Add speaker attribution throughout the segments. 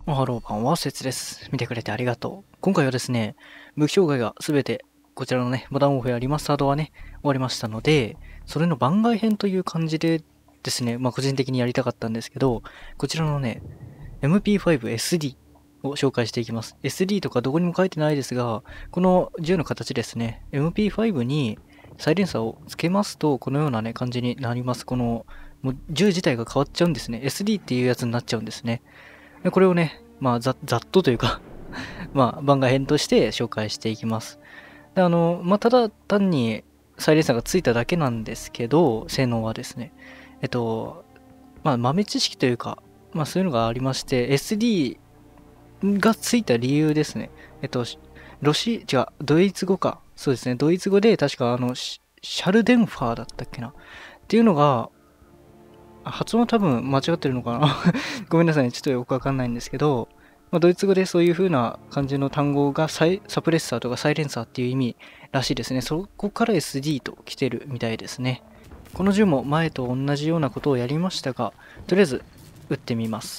Speaker 1: おはローバンは節です。見てくれてありがとう。今回はですね、武器障害がすべてこちらのね、モダンオフェアリマスタードはね、終わりましたので、それの番外編という感じでですね、個人的にやりたかったんですけど、こちらのね、MP5SD を紹介していきます。SD とかどこにも書いてないですが、この銃の形ですね、MP5 にサイレンサーをつけますと、このようなね、感じになります。もう銃自体が変わっちゃうんですね。SD っていうやつになっちゃうんですね。でこれをね、ざっとというか番外編として紹介していきます。で、ただ単にサイレンサーがついただけなんですけど、性能はですね、豆知識というか、そういうのがありまして、SD がついた理由ですね。ドイツ語か。そうですね、ドイツ語で確かシャルデンファーだったっけな。っていうのが、発音は多分間違ってるのかなごめんなさいね。ちょっとよくわかんないんですけど、ドイツ語でそういう風な感じの単語がサプレッサーとかサイレンサーっていう意味らしいですね。そこから SD と来てるみたいですね。この銃も前と同じようなことをやりましたが、とりあえず撃ってみます。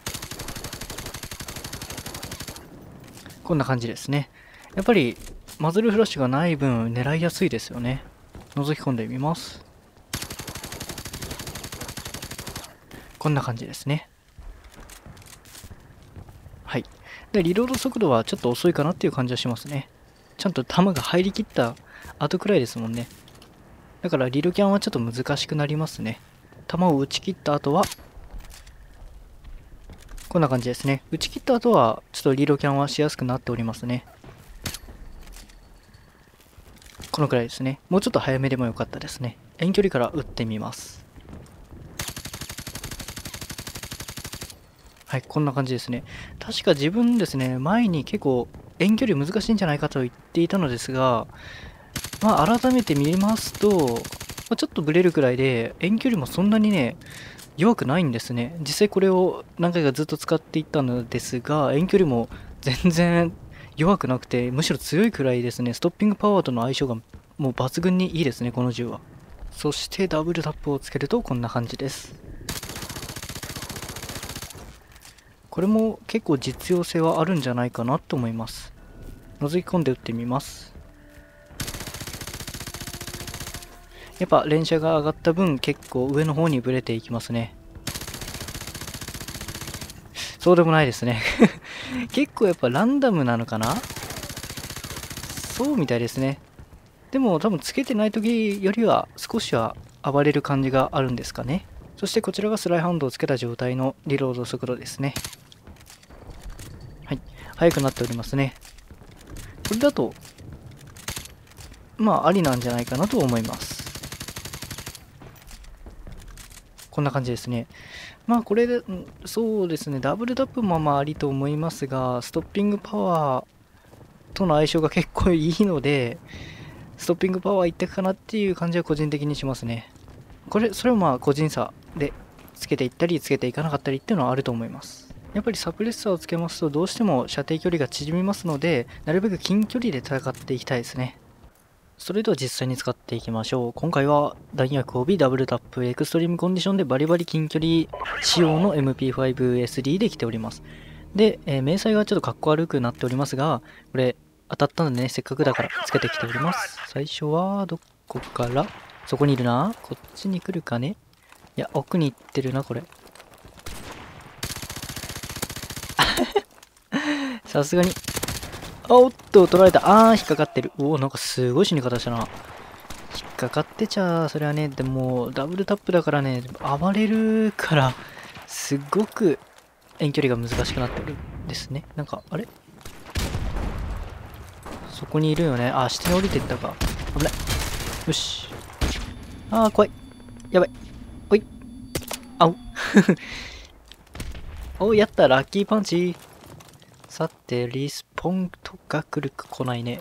Speaker 1: こんな感じですね。やっぱりマズルフラッシュがない分狙いやすいですよね。覗き込んでみます。こんな感じですね。はい。で、リロード速度はちょっと遅いかなっていう感じはしますね。ちゃんと弾が入りきった後くらいですもんね。だからリロキャンはちょっと難しくなりますね。弾を打ち切った後は、こんな感じですね。打ち切った後は、ちょっとリロキャンはしやすくなっておりますね。このくらいですね。もうちょっと早めでもよかったですね。遠距離から撃ってみます。はい、こんな感じですね。確か自分ですね、前に結構遠距離難しいんじゃないかと言っていたのですが、改めて見ますと、ちょっとブレるくらいで、遠距離もそんなにね、弱くないんですね。実際これを何回かずっと使っていったのですが、遠距離も全然弱くなくて、むしろ強いくらいですね。ストッピングパワーとの相性がもう抜群にいいですね、この銃は。そしてダブルタップをつけるとこんな感じです。これも結構実用性はあるんじゃないかなと思います。覗き込んで撃ってみます。やっぱ連射が上がった分結構上の方にブレていきますね。そうでもないですね結構やっぱランダムなのかな。そうみたいですね。でも多分つけてない時よりは少しは暴れる感じがあるんですかね。そしてこちらがスライハンドをつけた状態のリロード速度ですね。はい。速くなっておりますね。これだと、ありなんじゃないかなと思います。こんな感じですね。これで、そうですね、ダブルタップもありと思いますが、ストッピングパワーとの相性が結構いいので、ストッピングパワー一択かなっていう感じは個人的にしますね。それは個人差でつけていったりつけていかなかったりっていうのはあると思います。やっぱりサプレッサーをつけますとどうしても射程距離が縮みますので、なるべく近距離で戦っていきたいですね。それでは実際に使っていきましょう。今回は弾薬帯ダブルタップエクストリームコンディションでバリバリ近距離仕様の MP5SD で来ております。で、明細がちょっとかっこ悪くなっておりますが、これ当たったのでね、せっかくだからつけてきております。最初はどこから、そこにいるな。こっちに来るかね。いや、奥に行ってるな、これ。さすがに。おっと、取られた。引っかかってる。なんかすごい死に方したな。引っかかってちゃ、それはね、でも、ダブルタップだからね、暴れるから、すごく遠距離が難しくなってるんですね。なんか、あれそこにいるよね。下に降りてったか。危ない。よし。怖い。やばい。おい。あお。お、やった。ラッキーパンチ。さて、リスポンとか来るか来ないね。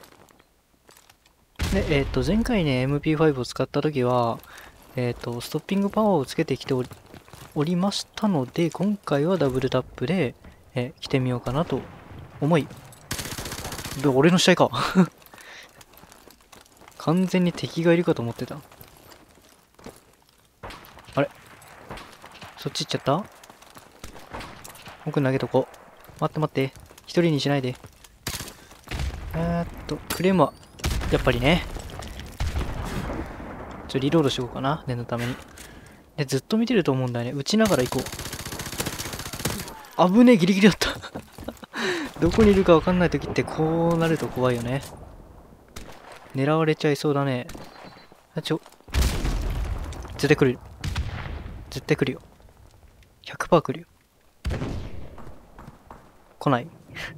Speaker 1: で、前回ね、MP5 を使った時は、ストッピングパワーをつけてきておりましたので、今回はダブルタップで、来てみようかなと思い。俺の死体か完全に敵がいるかと思ってた。あれそっち行っちゃった。 奥投げとこう。待って待って。一人にしないで。クレームは、やっぱりね。リロードしようかな。念のために。で、ずっと見てると思うんだよね。撃ちながら行こう。危ねえ、ギリギリだった。どこにいるかわかんないときってこうなると怖いよね。狙われちゃいそうだね。絶対来る。絶対来るよ。100% 来るよ。来ない。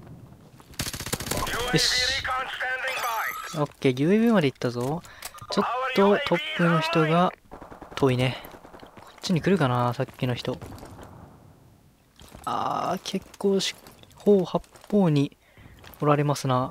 Speaker 1: よし。オッケー、UAV まで行ったぞ。ちょっとトップの人が遠いね。こっちに来るかな、さっきの人。結構四方八方におられますな。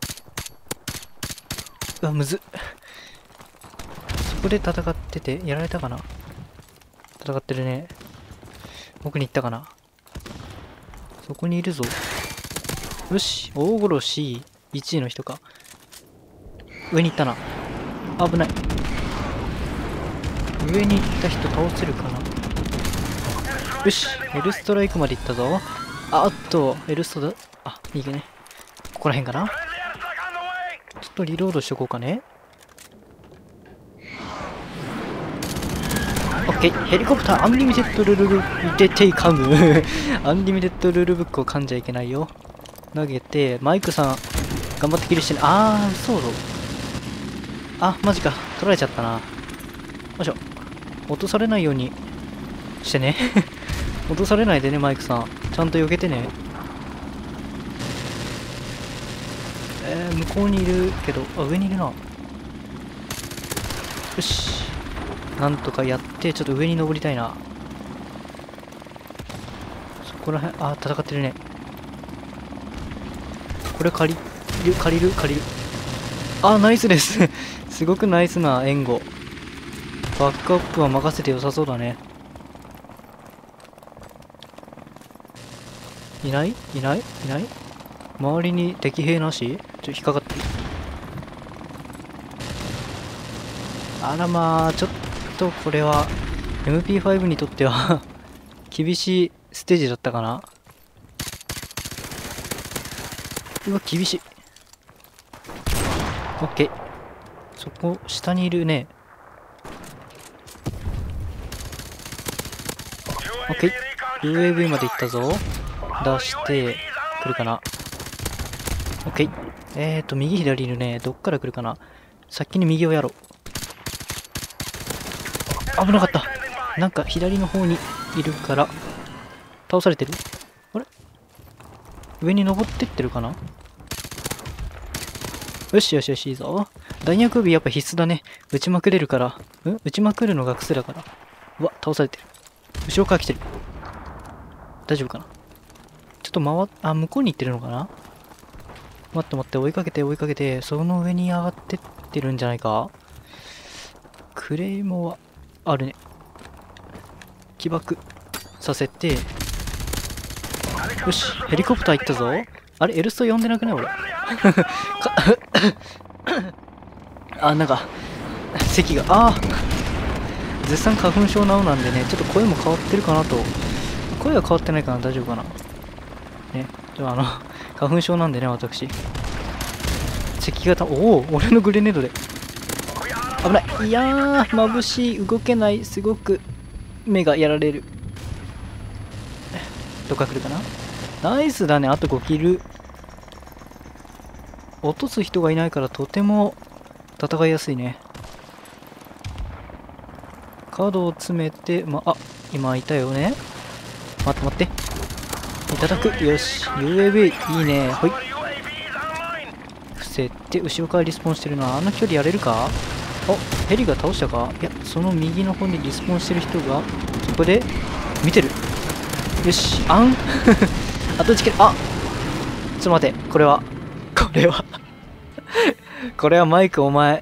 Speaker 1: うわ、むずっ。そこで戦ってて、やられたかな。戦ってるね。奥に行ったかな。そこにいるぞ。よし、大殺し、1位の人か。上に行ったな。危ない。上に行った人倒せるかな。よし、エルストライクまで行ったぞ。エルストだ。いいね。ここら辺かな。ちょっとリロードしとこうかね。オッケー、ヘリコプターアンリミテッドルールブック出ていかむ。アンリミテッドルールブックを噛んじゃいけないよ。投げて、マイクさん、頑張ってキルしてね。そうだ。マジか。取られちゃったな。よいしょ。落とされないようにしてね。落とされないでね、マイクさん。ちゃんと避けてね。向こうにいるけど、上にいるな。よし。なんとかやって、ちょっと上に登りたいな。そこら辺、戦ってるね。これ借りる。ナイスです。すごくナイスな援護。バックアップは任せて良さそうだね。いない周りに敵兵なし？引っかかってる。ちょっとこれは MP5 にとっては厳しいステージだったかな。うわ、厳しい。オッケー。そこ、下にいるね。オッケー。UAV まで行ったぞ。出して、来るかな。オッケー。右左いるね。どっから来るかな。先に右をやろう。危なかった。なんか左の方にいるから、倒されてる？あれ？上に登ってってるかな？よし、いいぞ。弾薬首やっぱ必須だね。撃ちまくれるから。撃ちまくるのが癖だから。うわ、倒されてる。後ろから来てる。大丈夫かな？ちょっと向こうに行ってるのかな？待って、追いかけて、その上に上がってってるんじゃないか？クレイモは、あるね。起爆させて、よし、ヘリコプター行ったぞ。あれ、エルスト呼んでなくない俺。なんか、咳が、絶賛花粉症なおなんでね、ちょっと声も変わってるかなと。声は変わってないかな、大丈夫かな。ね、花粉症なんでね、私。咳が俺のグレネードで。危ない。いやー、眩しい。動けない。すごく、目がやられる。どっか来るかな。ナイスだね、あと5キル。落とす人がいないからとても戦いやすいね。角を詰めて、今いたよね。待って。いただく。よし。UAV、いいね。ほい。伏せて、後ろからリスポンしてるな。あの距離やれるか？ヘリが倒したか？いや、その右の方にリスポンしてる人が、そこで、見てる。よし。後打ち切る。ちょっと待って。これはこれはマイクお前、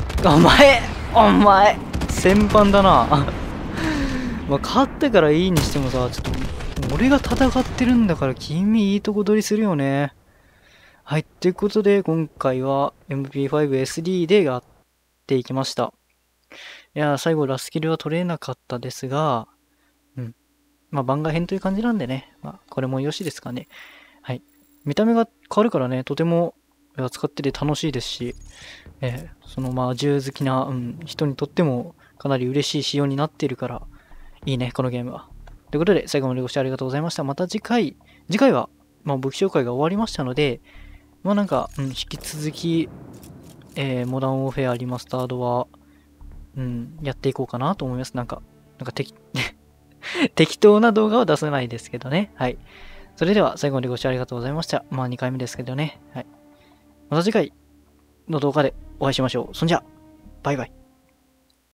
Speaker 1: 先般だな。勝ってからいいにしてもさ、ちょっと、俺が戦ってるんだから君いいとこ取りするよね。はい、ということで今回は MP5SD でやっていきました。いや、最後ラスキルは取れなかったですが、 まあ番外編という感じなんでね、まあこれもよしですかね。はい。見た目が変わるからね、とても使ってて楽しいですし、そのまあ銃好きな、人にとってもかなり嬉しい仕様になっているから、いいね、このゲームは。ということで、最後までご視聴ありがとうございました。また次回は、まあ武器紹介が終わりましたので、まあなんか、引き続き、モダンオーフェアリマスタードは、やっていこうかなと思います。なんか適当な動画は出せないですけどね。はい。それでは最後までご視聴ありがとうございました。まあ2回目ですけどね。はい。また次回の動画でお会いしましょう。そんじゃ、バイバイ。